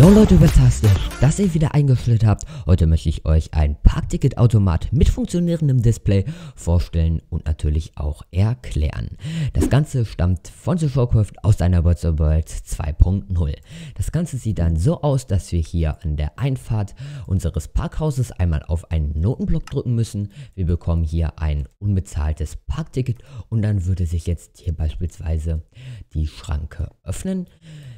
Jo Leute, fantastisch, dass ihr wieder eingeschaltet habt. Heute möchte ich euch ein Parkticketautomat mit funktionierendem Display vorstellen und natürlich auch erklären. Das Ganze stammt von The Showcraft aus einer Virtual World 2.0. Das Ganze sieht dann so aus, dass wir hier an der Einfahrt unseres Parkhauses einmal auf einen Notenblock drücken müssen. Wir bekommen hier ein unbezahltes Parkticket und dann würde sich jetzt hier beispielsweise die Schranke öffnen.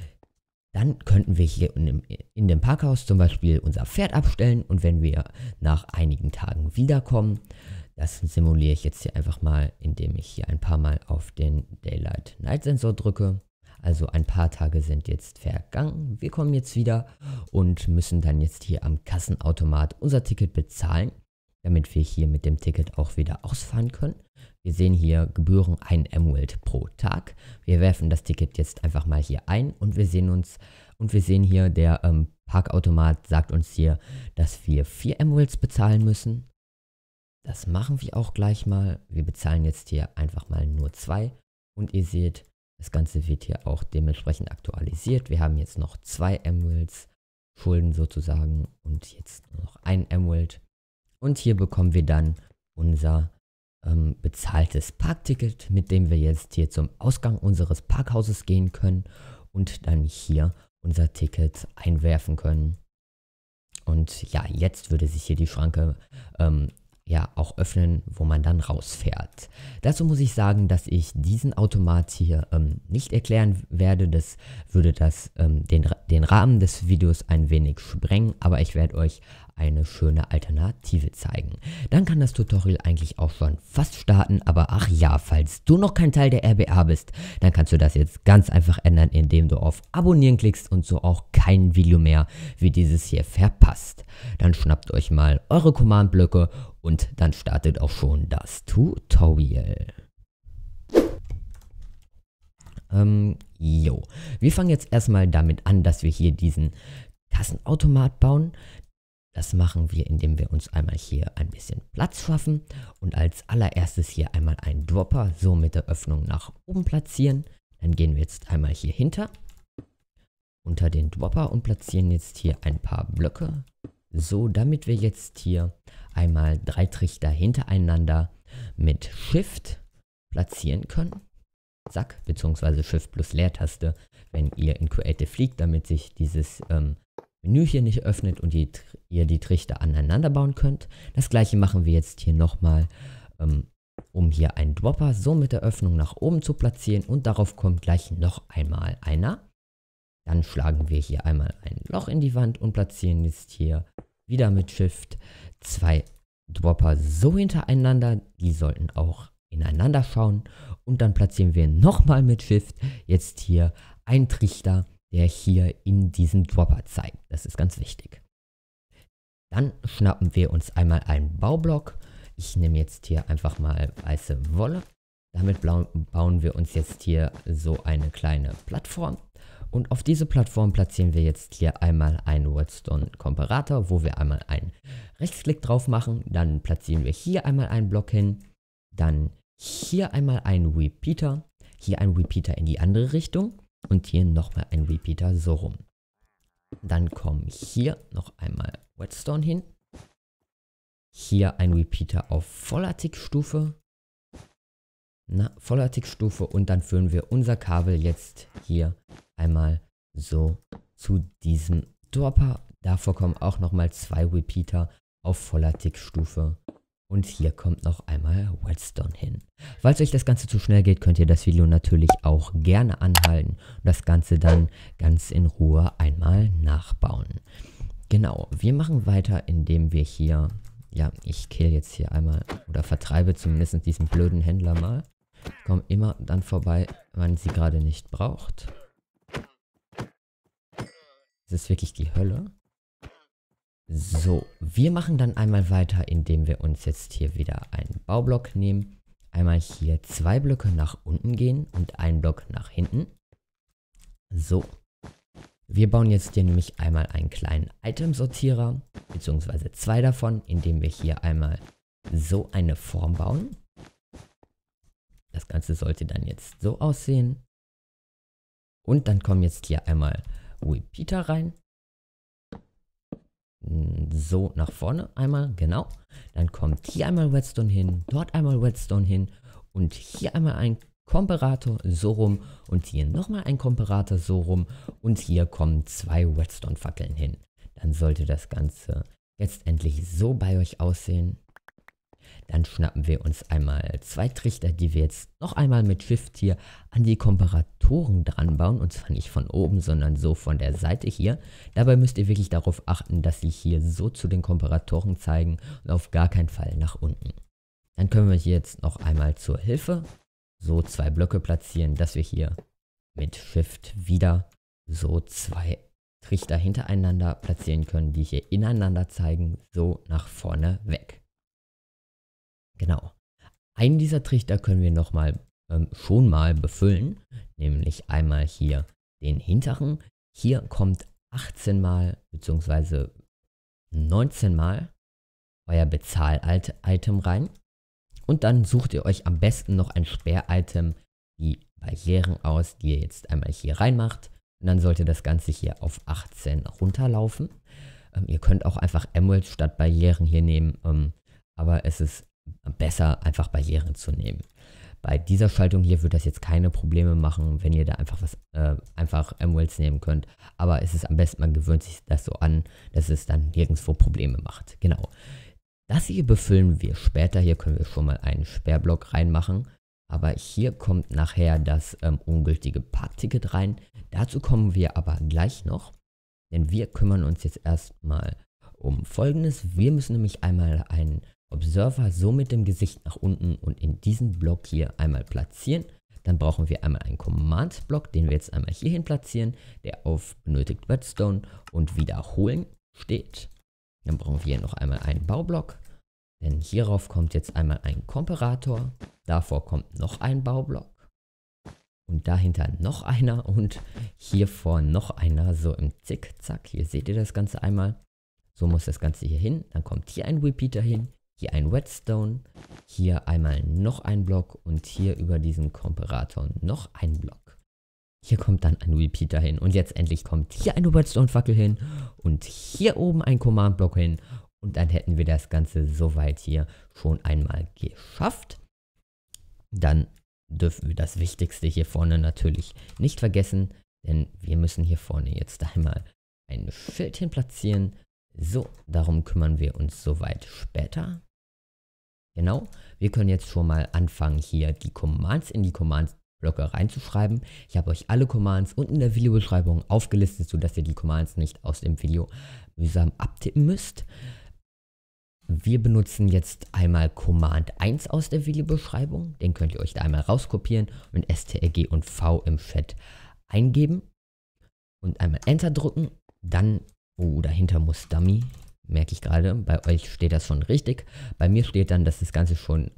Dann könnten wir hier in dem Parkhaus zum Beispiel unser Pferd abstellen und wenn wir nach einigen Tagen wiederkommen, das simuliere ich jetzt hier einfach mal, indem ich hier ein paar Mal auf den Daylight Night Sensor drücke. Also ein paar Tage sind jetzt vergangen. Wir kommen jetzt wieder und müssen dann jetzt hier am Kassenautomat unser Ticket bezahlen, damit wir hier mit dem Ticket auch wieder ausfahren können. Wir sehen hier Gebühren 1 Emerald pro Tag. Wir werfen das Ticket jetzt einfach mal hier ein und wir sehen hier, der Parkautomat sagt uns hier, dass wir 4 Emeralds bezahlen müssen. Das machen wir auch gleich mal. Wir bezahlen jetzt hier einfach mal nur 2 und ihr seht, das Ganze wird hier auch dementsprechend aktualisiert. Wir haben jetzt noch 2 Emeralds Schulden sozusagen und jetzt nur noch 1 Emerald. Und hier bekommen wir dann unser bezahltes Parkticket, mit dem wir jetzt hier zum Ausgang unseres Parkhauses gehen können und dann hier unser Ticket einwerfen können. Und ja, jetzt würde sich hier die Schranke ja auch öffnen, wo man dann rausfährt. Dazu muss ich sagen, dass ich diesen Automat hier nicht erklären werde. Das würde den Rahmen des Videos ein wenig sprengen, aber ich werde euch eine schöne Alternative zeigen. Dann kann das Tutorial eigentlich auch schon fast starten, aber ach ja, falls du noch kein Teil der RBA bist, dann kannst du das jetzt ganz einfach ändern, indem du auf Abonnieren klickst und so auch kein Video mehr wie dieses hier verpasst. Dann schnappt euch mal eure Command-Blöcke und dann startet auch schon das Tutorial. Wir fangen jetzt erstmal damit an, dass wir hier diesen Kassenautomat bauen. Das machen wir, indem wir uns einmal hier ein bisschen Platz schaffen und als allererstes hier einmal einen Dropper so mit der Öffnung nach oben platzieren. Dann gehen wir jetzt einmal hier unter den Dropper und platzieren jetzt hier ein paar Blöcke. So, damit wir jetzt hier einmal 3 Trichter hintereinander mit Shift platzieren können. Zack, beziehungsweise Shift plus Leertaste, wenn ihr in Creative fliegt, damit sich dieses Menü hier nicht öffnet und ihr die Trichter aneinander bauen könnt. Das gleiche machen wir jetzt hier nochmal, um hier einen Dropper so mit der Öffnung nach oben zu platzieren und darauf kommt gleich noch einmal einer. Dann schlagen wir hier einmal ein Loch in die Wand und platzieren jetzt hier wieder mit Shift 2 Dropper so hintereinander. Die sollten auch ineinander schauen und dann platzieren wir nochmal mit Shift jetzt hier einen Trichter, der hier in diesem Dropper zeigt. Das ist ganz wichtig. Dann schnappen wir uns einmal einen Baublock. Ich nehme jetzt hier einfach mal weiße Wolle. Damit bauen wir uns jetzt hier so eine kleine Plattform. Und auf diese Plattform platzieren wir jetzt hier einmal einen Redstone-Komparator, wo wir einmal einen Rechtsklick drauf machen. Dann platzieren wir hier einmal einen Block hin. Dann hier einmal einen Repeater. Hier einen Repeater in die andere Richtung. Und hier nochmal ein Repeater so rum. Dann kommen hier noch einmal Redstone hin. Hier ein Repeater auf voller Tickstufe. Voller Tickstufe und dann führen wir unser Kabel jetzt hier einmal so zu diesem Dropper. Davor kommen auch nochmal 2 Repeater auf voller Tickstufe. Und hier kommt noch einmal Redstone hin. Falls euch das Ganze zu schnell geht, könnt ihr das Video natürlich auch gerne anhalten und das Ganze dann ganz in Ruhe einmal nachbauen. Genau, wir machen weiter, indem wir hier, ja, ich kill jetzt hier einmal oder vertreibe zumindest diesen blöden Händler mal. Komm immer dann vorbei, wenn sie gerade nicht braucht. Das ist wirklich die Hölle. So, wir machen dann einmal weiter, indem wir uns jetzt hier wieder einen Baublock nehmen. Einmal hier 2 Blöcke nach unten gehen und einen Block nach hinten. So. Wir bauen jetzt hier nämlich einmal einen kleinen Item-Sortierer, beziehungsweise 2 davon, indem wir hier einmal so eine Form bauen. Das Ganze sollte dann jetzt so aussehen. Und dann kommen jetzt hier einmal Repeater rein. so nach vorne einmal, genau. Dann kommt hier einmal Redstone hin, dort einmal Redstone hin und hier einmal ein Komparator so rum und hier nochmal ein Komparator so rum und hier kommen 2 Redstone-Fackeln hin. Dann sollte das Ganze jetzt endlich so bei euch aussehen. Dann schnappen wir uns einmal 2 Trichter, die wir jetzt noch einmal mit Shift hier an die Komparatoren dran bauen. Und zwar nicht von oben, sondern so von der Seite hier. Dabei müsst ihr wirklich darauf achten, dass sie hier so zu den Komparatoren zeigen und auf gar keinen Fall nach unten. Dann können wir hier jetzt noch einmal zur Hilfe so 2 Blöcke platzieren, dass wir hier mit Shift wieder so 2 Trichter hintereinander platzieren können, die hier ineinander zeigen, so nach vorne weg. Genau. Einen dieser Trichter können wir schon mal befüllen, nämlich einmal hier den hinteren. Hier kommt 18 mal bzw. 19 mal euer Bezahl-Item rein. Und dann sucht ihr euch am besten noch ein Sperr-Item, die Barrieren aus, die ihr jetzt einmal hier reinmacht. Und dann sollte das Ganze hier auf 18 runterlaufen. Ihr könnt auch einfach Emeralds statt Barrieren hier nehmen, aber es ist besser, einfach Barrieren zu nehmen. Bei dieser Schaltung hier wird das jetzt keine Probleme machen, wenn ihr da einfach Emeralds nehmen könnt. Aber es ist am besten, man gewöhnt sich das so an, dass es dann nirgendwo Probleme macht. Genau. Das hier befüllen wir später. Hier können wir schon mal einen Sperrblock reinmachen. Aber hier kommt nachher das ungültige Parkticket rein. Dazu kommen wir aber gleich noch. Denn wir kümmern uns jetzt erstmal um Folgendes. Wir müssen nämlich einmal einen Observer so mit dem Gesicht nach unten und in diesen Block hier einmal platzieren. Dann brauchen wir einmal einen Command-Block, den wir jetzt einmal hierhin platzieren, der auf benötigt Redstone und wiederholen steht. Dann brauchen wir noch einmal einen Baublock, denn hierauf kommt jetzt einmal ein Komparator, davor kommt noch ein Baublock und dahinter noch einer und hier vor noch einer, so im Zickzack. Hier seht ihr das Ganze einmal. So muss das Ganze hier hin. Dann kommt hier ein Repeater hin, hier ein Redstone, hier einmal noch ein Block und hier über diesen Komparator noch ein Block. Hier kommt dann ein Repeater hin und jetzt endlich kommt hier eine Redstone-Fackel hin und hier oben ein Command-Block hin und dann hätten wir das Ganze soweit hier schon einmal geschafft. Dann dürfen wir das Wichtigste hier vorne natürlich nicht vergessen, denn wir müssen hier vorne jetzt einmal ein Schild hin platzieren. So, darum kümmern wir uns soweit später. Genau, wir können jetzt schon mal anfangen, hier die Commands in die Commands-Blöcke reinzuschreiben. Ich habe euch alle Commands unten in der Videobeschreibung aufgelistet, sodass ihr die Commands nicht aus dem Video mühsam abtippen müsst. Wir benutzen jetzt einmal Command 1 aus der Videobeschreibung. Den könnt ihr euch da einmal rauskopieren und STRG und V im Chat eingeben. Und einmal Enter drücken. Dann, dahinter muss Dummy, merke ich gerade. Bei euch steht das schon richtig. Bei mir steht dann, dass das Ganze schon,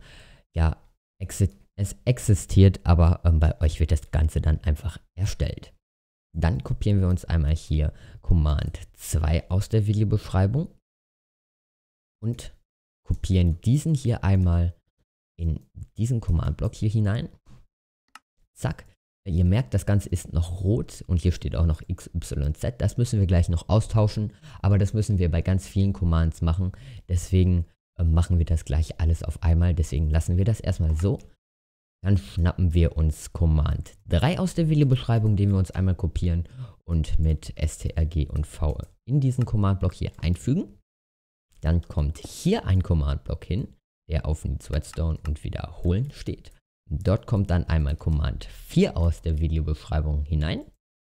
es existiert, aber bei euch wird das Ganze dann einfach erstellt. Dann kopieren wir uns einmal hier Command 2 aus der Videobeschreibung und kopieren diesen hier einmal in diesen Command-Block hier hinein. Zack. Ihr merkt, das Ganze ist noch rot und hier steht auch noch XYZ. Das müssen wir gleich noch austauschen, aber das müssen wir bei ganz vielen Commands machen. Deswegen machen wir das gleich alles auf einmal. Deswegen lassen wir das erstmal so. Dann schnappen wir uns Command 3 aus der Videobeschreibung, den wir uns einmal kopieren und mit STRG und V in diesen Command-Block hier einfügen. Dann kommt hier ein Command-Block hin, der auf Needs Redstone und wiederholen steht. Dort kommt dann einmal Command 4 aus der Videobeschreibung hinein.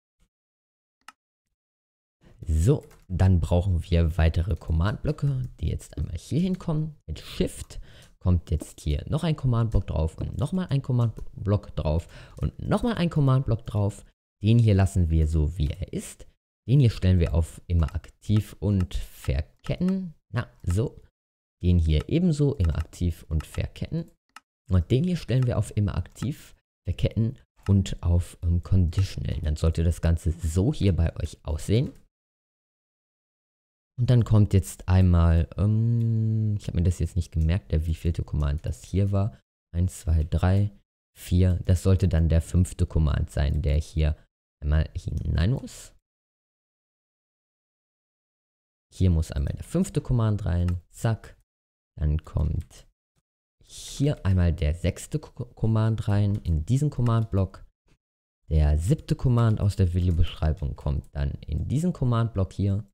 So, dann brauchen wir weitere Command-Blöcke, die jetzt einmal hier hinkommen. Mit Shift kommt jetzt hier noch ein Command-Block drauf und nochmal ein Command-Block drauf und nochmal ein Command-Block drauf. Den hier lassen wir so, wie er ist. Den hier stellen wir auf immer aktiv und verketten. Na, so. Den hier ebenso immer aktiv und verketten. Und den hier stellen wir auf immer aktiv, verketten und auf conditional. Dann sollte das Ganze so hier bei euch aussehen. Und dann kommt jetzt einmal, ich habe mir das jetzt nicht gemerkt, der wievielte Command das hier war. 1, 2, 3, 4. Das sollte dann der 5. Command sein, der hier einmal hinein muss. Hier muss einmal der 5. Command rein. Zack. Dann kommt hier einmal der 6. Command rein in diesen Command-Block. Der 7. Command aus der Videobeschreibung kommt dann in diesen Command-Block hier.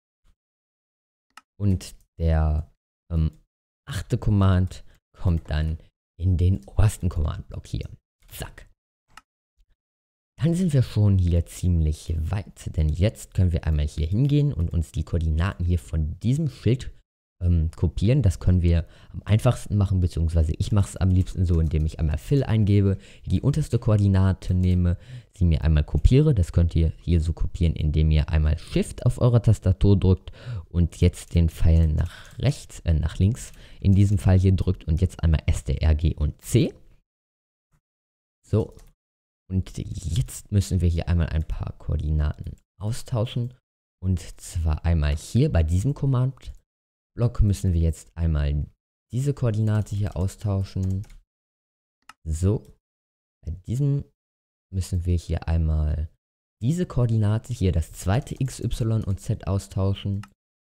Und der 8. Command kommt dann in den obersten Command-Block hier. Zack. Dann sind wir schon hier ziemlich weit, denn jetzt können wir einmal hier hingehen und uns die Koordinaten hier von diesem Schild kopieren. Das können wir am einfachsten machen, beziehungsweise ich mache es am liebsten so, indem ich einmal Fill eingebe, die unterste Koordinate nehme, sie mir einmal kopiere. Das könnt ihr hier so kopieren, indem ihr einmal Shift auf eurer Tastatur drückt und jetzt den Pfeil nach rechts, nach links in diesem Fall hier drückt und jetzt einmal STRG und C. So. Und jetzt müssen wir hier einmal ein paar Koordinaten austauschen. Und zwar einmal hier bei diesem Command-Block müssen wir jetzt einmal diese Koordinate hier austauschen. So. Bei diesem müssen wir hier einmal diese Koordinate hier, das zweite X, Y und Z austauschen.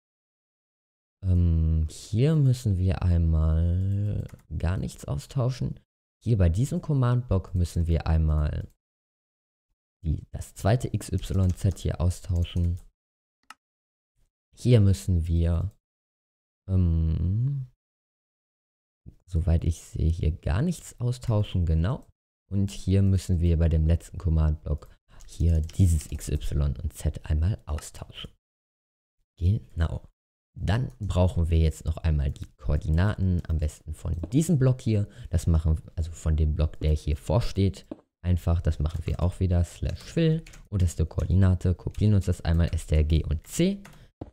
Hier müssen wir einmal gar nichts austauschen. Hier bei diesem Command-Block müssen wir einmal das zweite XYZ hier austauschen. Hier müssen wir, soweit ich sehe, hier gar nichts austauschen, genau. Und hier müssen wir bei dem letzten Command-Block hier dieses XY und Z einmal austauschen. Genau. Dann brauchen wir jetzt noch einmal die Koordinaten, am besten von diesem Block hier. Das machen wir, also von dem Block, der hier vorsteht. Einfach, das machen wir auch wieder. /fill, unterste Koordinate, kopieren uns das einmal, STRG und C.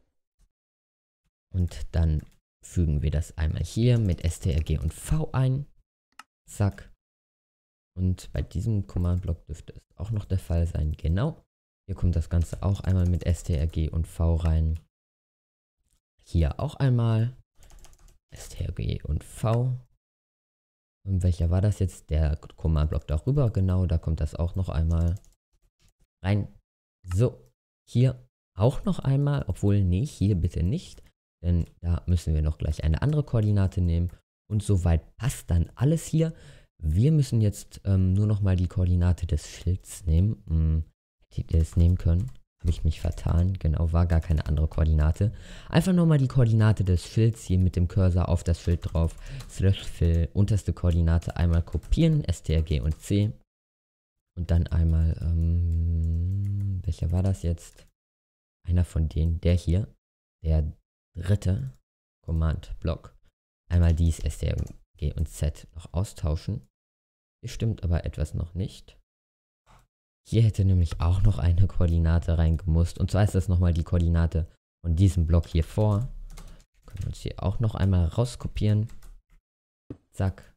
Und dann fügen wir das einmal hier mit STRG und V ein. Zack. Und bei diesem Command-Block dürfte es auch noch der Fall sein. Genau. Hier kommt das Ganze auch einmal mit STRG und V rein. Hier auch einmal STRG und V. Und welcher war das jetzt? Der Command-Block darüber, genau, da kommt das auch noch einmal rein. So, hier auch noch einmal, obwohl, nee, hier bitte nicht, denn da müssen wir noch gleich eine andere Koordinate nehmen. Und soweit passt dann alles hier. Wir müssen jetzt nur noch mal die Koordinate des Schilds nehmen. Hättet ihr das nehmen können? Habe ich mich vertan, genau, war gar keine andere Koordinate. Einfach nochmal die Koordinate des Schilds hier mit dem Cursor auf das Schild drauf. /fill, unterste Koordinate einmal kopieren, STRG und C. Und dann einmal, welcher war das jetzt? Einer von denen, der hier, der dritte Command-Block. Einmal dies, STRG und Z noch austauschen. Hier stimmt aber etwas noch nicht. Hier hätte nämlich auch noch eine Koordinate reingemusst. Und zwar ist das nochmal die Koordinate von diesem Block hier vor. Können wir uns hier auch noch einmal rauskopieren. Zack.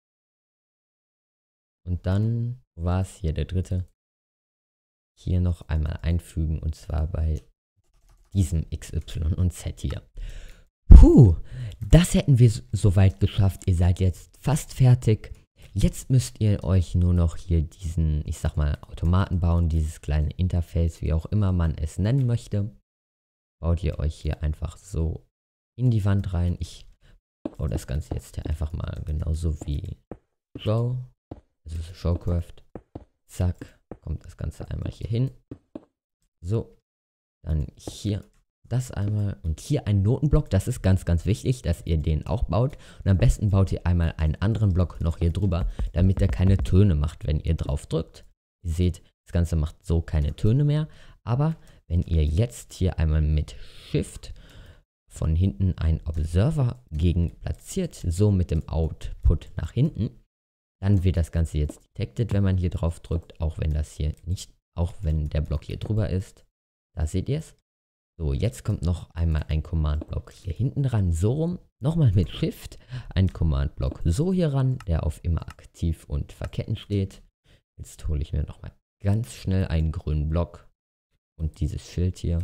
Und dann war es hier der dritte. Hier noch einmal einfügen. Und zwar bei diesem X, Y und Z hier. Puh, das hätten wir soweit geschafft. Ihr seid jetzt fast fertig. Jetzt müsst ihr euch nur noch hier diesen, ich sag mal, Automaten bauen, dieses kleine Interface, wie auch immer man es nennen möchte. Baut ihr euch hier einfach so in die Wand rein. Ich baue das Ganze jetzt hier einfach mal genauso wie Show, also Showcraft. Zack, kommt das Ganze einmal hier hin. So, dann hier das einmal und hier ein Notenblock, das ist ganz, ganz wichtig, dass ihr den auch baut. Und am besten baut ihr einmal einen anderen Block noch hier drüber, damit er keine Töne macht, wenn ihr drauf drückt. Ihr seht, das Ganze macht so keine Töne mehr. Aber wenn ihr jetzt hier einmal mit Shift von hinten einen Observer gegen platziert, so mit dem Output nach hinten, dann wird das Ganze jetzt detected, wenn man hier drauf drückt, auch wenn das hier nicht, auch wenn der Block hier drüber ist. Da seht ihr es. So, jetzt kommt noch einmal ein Command-Block hier hinten ran, so rum. Nochmal mit Shift ein Command-Block so hier ran, der auf immer aktiv und verketten steht. Jetzt hole ich mir nochmal ganz schnell einen grünen Block und dieses Schild hier,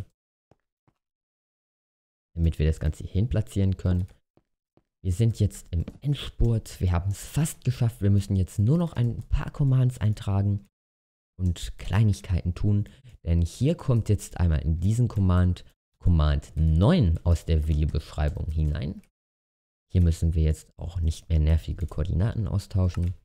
damit wir das Ganze hier hin platzieren können. Wir sind jetzt im Endspurt, wir haben es fast geschafft. Wir müssen jetzt nur noch ein paar Commands eintragen und Kleinigkeiten tun, denn hier kommt jetzt einmal in diesen Command Command 9 aus der Videobeschreibung hinein. Hier müssen wir jetzt auch nicht mehr nervige Koordinaten austauschen.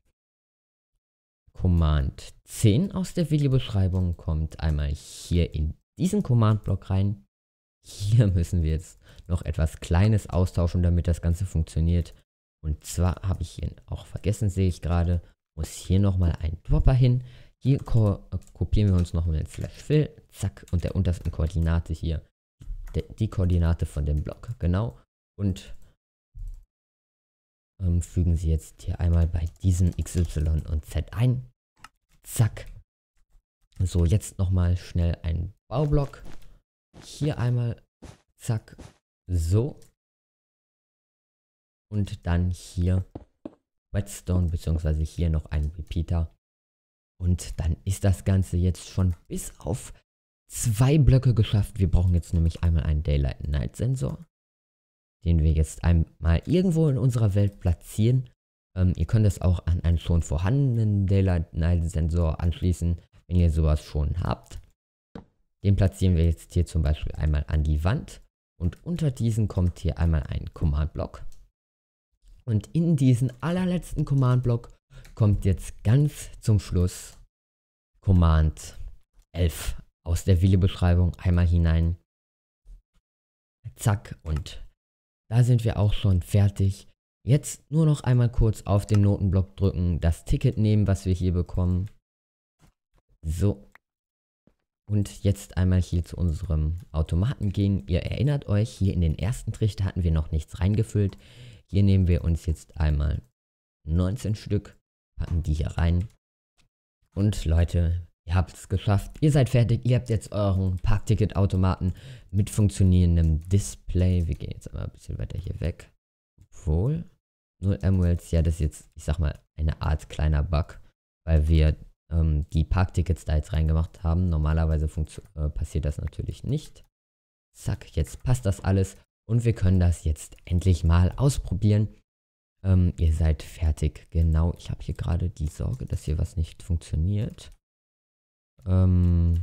Command 10 aus der Videobeschreibung kommt einmal hier in diesen Command-Block rein. Hier müssen wir jetzt noch etwas Kleines austauschen, damit das Ganze funktioniert. Und zwar habe ich hier auch vergessen, sehe ich gerade, muss hier nochmal ein Dropper hin. Hier kopieren wir uns nochmal den /fill, zack, und der untersten Koordinate hier, die Koordinate von dem Block, genau. Und fügen sie jetzt hier einmal bei diesem X, Y und Z ein. Zack. So, jetzt nochmal schnell ein Baublock. Hier einmal, zack, so. Und dann hier Redstone, beziehungsweise hier noch ein Repeater. Und dann ist das Ganze jetzt schon bis auf 2 Blöcke geschafft. Wir brauchen jetzt nämlich einmal einen Daylight-Night-Sensor, den wir jetzt einmal irgendwo in unserer Welt platzieren. Ihr könnt es auch an einen schon vorhandenen Daylight-Night-Sensor anschließen, wenn ihr sowas schon habt. Den platzieren wir jetzt hier zum Beispiel einmal an die Wand. Und unter diesen kommt hier einmal ein Command-Block. Und in diesen allerletzten Command-Block kommt jetzt ganz zum Schluss Command 11 aus der Videobeschreibung einmal hinein. Zack, und da sind wir auch schon fertig. Jetzt nur noch einmal kurz auf den Notenblock drücken, das Ticket nehmen, was wir hier bekommen. So. Und jetzt einmal hier zu unserem Automaten gehen. Ihr erinnert euch, hier in den ersten Trichter hatten wir noch nichts reingefüllt. Hier nehmen wir uns jetzt einmal 19 Stück, packen die hier rein. Und Leute, ihr habt es geschafft. Ihr seid fertig. Ihr habt jetzt euren Parkticket-Automaten mit funktionierendem Display. Wir gehen jetzt einmal ein bisschen weiter hier weg. Obwohl, 0 Emeralds, ja, das ist jetzt, ich sag mal, eine Art kleiner Bug, weil wir die Parktickets da jetzt reingemacht haben. Normalerweise passiert das natürlich nicht. Zack, jetzt passt das alles und wir können das jetzt endlich mal ausprobieren. Ihr seid fertig. Genau, ich habe hier gerade die Sorge, dass hier was nicht funktioniert. Kleinen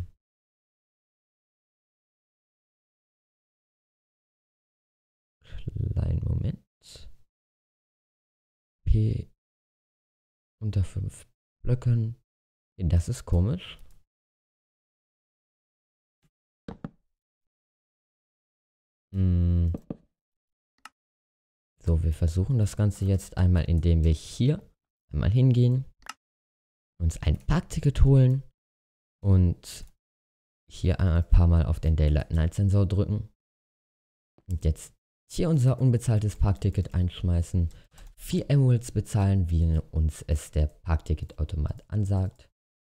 Moment. P unter 5 Blöcken. Das ist komisch. So, wir versuchen das Ganze jetzt einmal, indem wir hier einmal hingehen, uns ein Parkticket holen und hier ein paar Mal auf den Daylight Night Sensor drücken. Und jetzt hier unser unbezahltes Parkticket einschmeißen, 4 Emeralds bezahlen, wie uns es der Parkticket-Automat ansagt.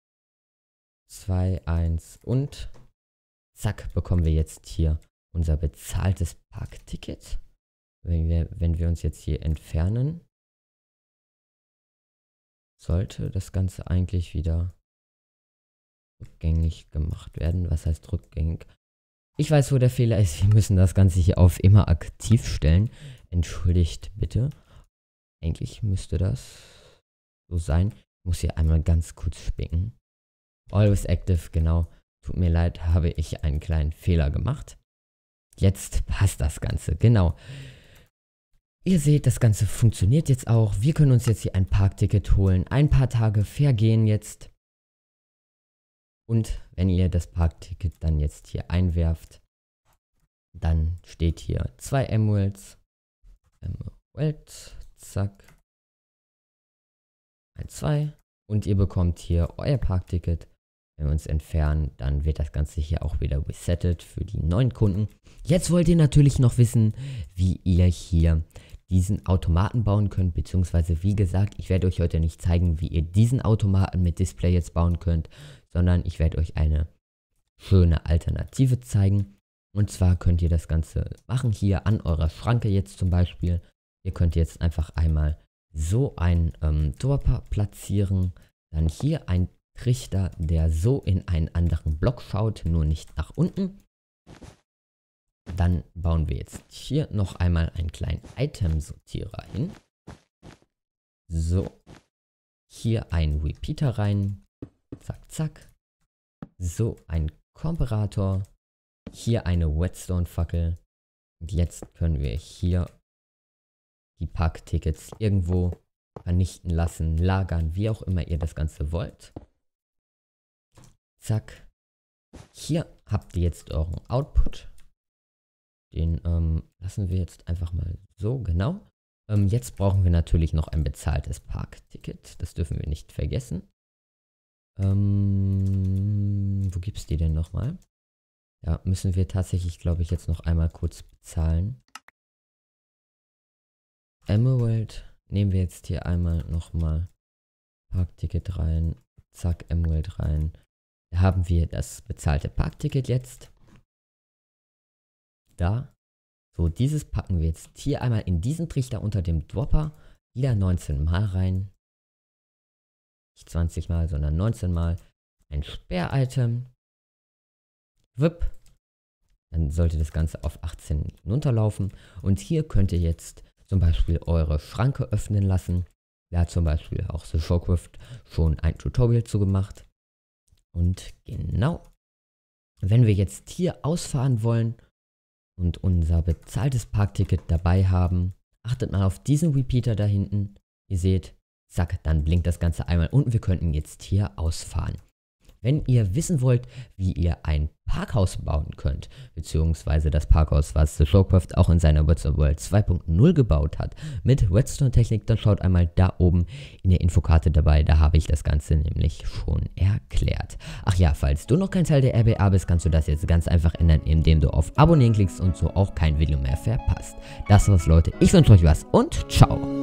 2, 1 und zack, bekommen wir jetzt hier unser bezahltes Parkticket. Wenn wir uns jetzt hier entfernen, sollte das Ganze eigentlich wieder rückgängig gemacht werden. Was heißt rückgängig? Ich weiß, wo der Fehler ist. Wir müssen das Ganze hier auf immer aktiv stellen. Entschuldigt bitte. Eigentlich müsste das so sein. Ich muss hier einmal ganz kurz spicken. Always active, genau. Tut mir leid, habe ich einen kleinen Fehler gemacht. Jetzt passt das Ganze, genau. Ihr seht, das Ganze funktioniert jetzt auch. Wir können uns jetzt hier ein Parkticket holen. Ein paar Tage vergehen jetzt. Und wenn ihr das Parkticket dann jetzt hier einwerft, dann steht hier 2 Emeralds. Emerald, zack. 1, 2. Und ihr bekommt hier euer Parkticket. Wenn wir uns entfernen, dann wird das Ganze hier auch wieder resettet für die neuen Kunden. Jetzt wollt ihr natürlich noch wissen, wie ihr hier diesen Automaten bauen könnt, beziehungsweise wie gesagt, ich werde euch heute nicht zeigen, wie ihr diesen Automaten mit Display jetzt bauen könnt, sondern ich werde euch eine schöne Alternative zeigen. Und zwar könnt ihr das Ganze machen hier an eurer Schranke jetzt zum Beispiel. Ihr könnt jetzt einfach einmal so ein Dropper platzieren, dann hier ein Trichter, der so in einen anderen Block schaut, nur nicht nach unten. Dann bauen wir jetzt hier noch einmal einen kleinen Item-Sortierer hin. So, hier ein Repeater rein. Zack, zack. So, ein Komparator. hier eine Whetstone-Fackel. Und jetzt können wir hier die Parktickets irgendwo vernichten lassen, lagern, wie auch immer ihr das Ganze wollt. Zack. Hier habt ihr jetzt euren Output. Den lassen wir jetzt einfach mal so, genau. Jetzt brauchen wir natürlich noch ein bezahltes Parkticket. Das dürfen wir nicht vergessen. Wo gibt es die denn nochmal? Ja, müssen wir tatsächlich, glaube ich, jetzt noch einmal kurz bezahlen. Emerald nehmen wir jetzt hier einmal nochmal Parkticket rein. Zack, Emerald rein. Da haben wir das bezahlte Parkticket jetzt. Da. So, dieses packen wir jetzt hier einmal in diesen Trichter unter dem Dropper. Wieder 19 Mal rein. Nicht 20 Mal, sondern 19 Mal. Ein Sperr-Item. Whip. Dann sollte das Ganze auf 18 runterlaufen. Und hier könnt ihr jetzt zum Beispiel eure Schranke öffnen lassen. Da hat zum Beispiel auch The Showcraft schon ein Tutorial zu gemacht. Und genau, wenn wir jetzt hier ausfahren wollen und unser bezahltes Parkticket dabei haben, achtet mal auf diesen Repeater da hinten. Ihr seht, zack, dann blinkt das Ganze einmal und wir könnten jetzt hier ausfahren. Wenn ihr wissen wollt, wie ihr ein Parkhaus bauen könnt, beziehungsweise das Parkhaus, was The Showcraft auch in seiner Whetstone World 2.0 gebaut hat, mit Whetstone-Technik, dann schaut einmal da oben in der Infokarte dabei, da habe ich das Ganze nämlich schon erklärt. Ach ja, falls du noch kein Teil der RBA bist, kannst du das jetzt ganz einfach ändern, indem du auf Abonnieren klickst und so auch kein Video mehr verpasst. Das war's, Leute, ich wünsche euch was und ciao!